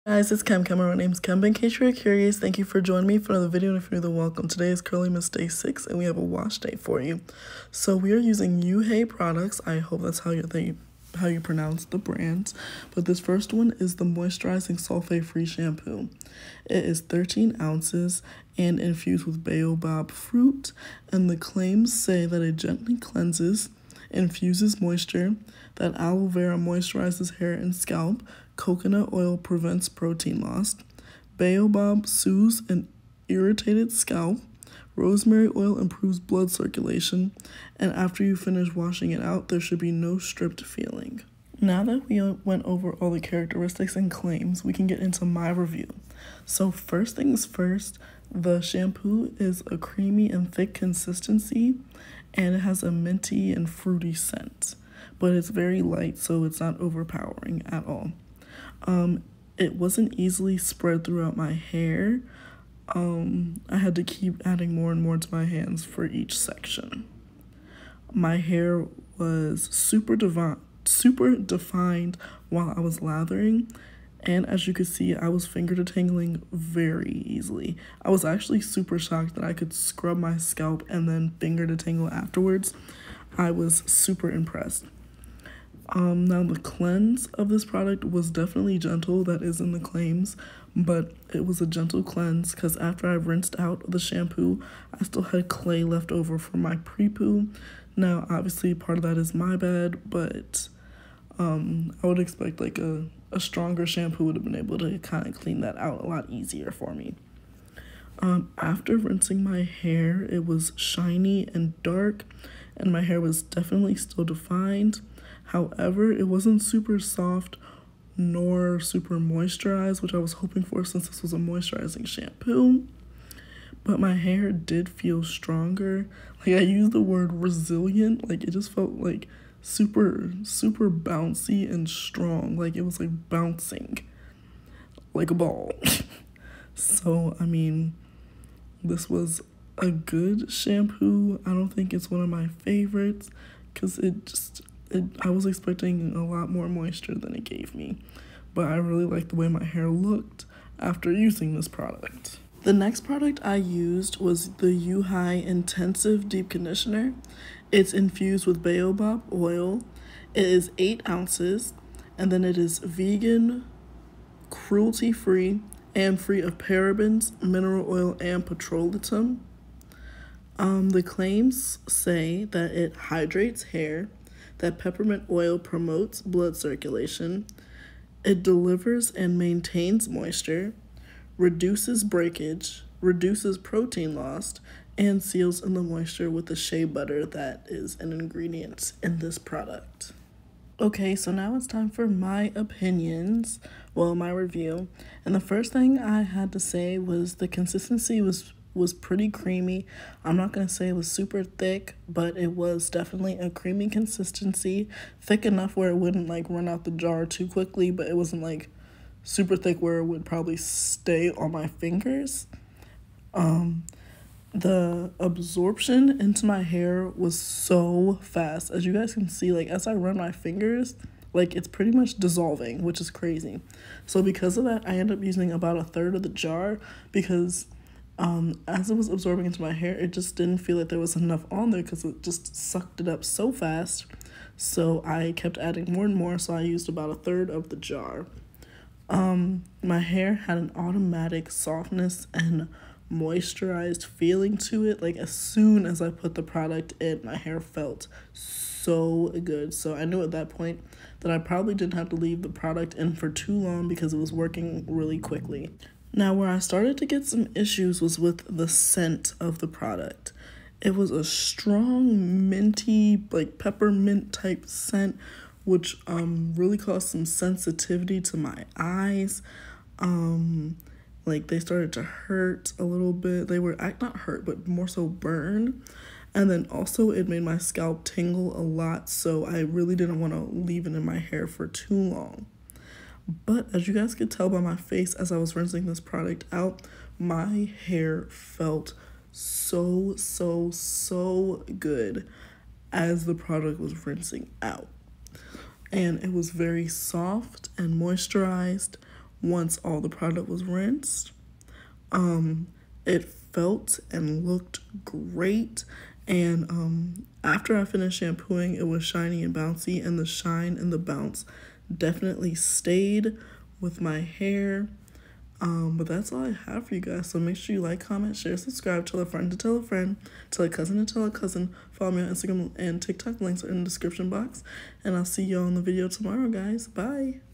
Guys, it's Kem. My name's Kem. In case you're curious, thank you for joining me for another video, and if you're new, then welcome. Today is Curly Miss Day 6, and we have a wash day for you. So we are using Yuhei products. I hope that's how you pronounce the brand. But this first one is the Moisturizing Sulfate-Free Shampoo. It is 13 ounces and infused with baobab fruit, and the claims say that it gently cleanses, infuses moisture, that aloe vera moisturizes hair and scalp, coconut oil prevents protein loss, baobab soothes an irritated scalp, rosemary oil improves blood circulation, and after you finish washing it out, there should be no stripped feeling. Now that we went over all the characteristics and claims, we can get into my review. So first things first, the shampoo is a creamy and thick consistency, and it has a minty and fruity scent, but it's very light, so it's not overpowering at all. It wasn't easily spread throughout my hair. I had to keep adding more and more to my hands for each section. My hair was super defined while I was lathering, and as you could see, I was finger detangling very easily. I was actually super shocked that I could scrub my scalp and then finger detangle afterwards. I was super impressed. Now the cleanse of this product was definitely gentle, that is in the claims, but it was a gentle cleanse because after I rinsed out the shampoo, I still had clay left over from my pre-poo. Now, obviously, part of that is my bad, but I would expect like a stronger shampoo would have been able to kind of clean that out a lot easier for me. After rinsing my hair, it was shiny and dark, and my hair was definitely still defined. However, it wasn't super soft nor super moisturized, which I was hoping for since this was a moisturizing shampoo. But my hair did feel stronger. Like, I used the word resilient. Like, it just felt like super bouncy and strong. Like, it was like bouncing like a ball. So, I mean, this was a good shampoo. I don't think it's one of my favorites because I was expecting a lot more moisture than it gave me, but I really liked the way my hair looked after using this product. The next product I used was the Yuhei Intensive Deep Conditioner. It's infused with baobab oil. It is 8 ounces, and then it is vegan, cruelty-free, and free of parabens, mineral oil, and petrolatum. The claims say that it hydrates hair, that peppermint oil promotes blood circulation, it delivers and maintains moisture, reduces breakage, reduces protein loss, and seals in the moisture with the shea butter that is an ingredient in this product. Okay, so now it's time for my opinions, well, my review. And the first thing I had to say was the consistency was pretty creamy. I'm not going to say it was super thick, but it was definitely a creamy consistency, thick enough where it wouldn't like run out the jar too quickly, but it wasn't like super thick where it would probably stay on my fingers. The absorption into my hair was so fast. As you guys can see, like as I run my fingers, like it's pretty much dissolving, which is crazy. So because of that, I ended up using about a third of the jar because as it was absorbing into my hair, it just didn't feel like there was enough on there because it just sucked it up so fast. So I kept adding more and more, so I used about a third of the jar. My hair had an automatic softness and moisturized feeling to it. Like as soon as I put the product in, my hair felt so good. So I knew at that point that I probably didn't have to leave the product in for too long because it was working really quickly. Now, where I started to get some issues was with the scent of the product. It was a strong, minty, like peppermint type scent, which really caused some sensitivity to my eyes. Like they started to hurt a little bit. They were not hurt, but more so burn. And then also it made my scalp tingle a lot, so I really didn't want to leave it in my hair for too long. But as you guys could tell by my face as I was rinsing this product out, my hair felt so good as the product was rinsing out. And it was very soft and moisturized once all the product was rinsed. It felt and looked great, and after I finished shampooing, it was shiny and bouncy, and the shine and the bounce definitely stayed with my hair. But that's all I have for you guys. So make sure you like, comment, share, subscribe, tell a friend to tell a friend, tell a cousin to tell a cousin. Follow me on Instagram and TikTok. Links are in the description box. And I'll see y'all in the video tomorrow, guys. Bye.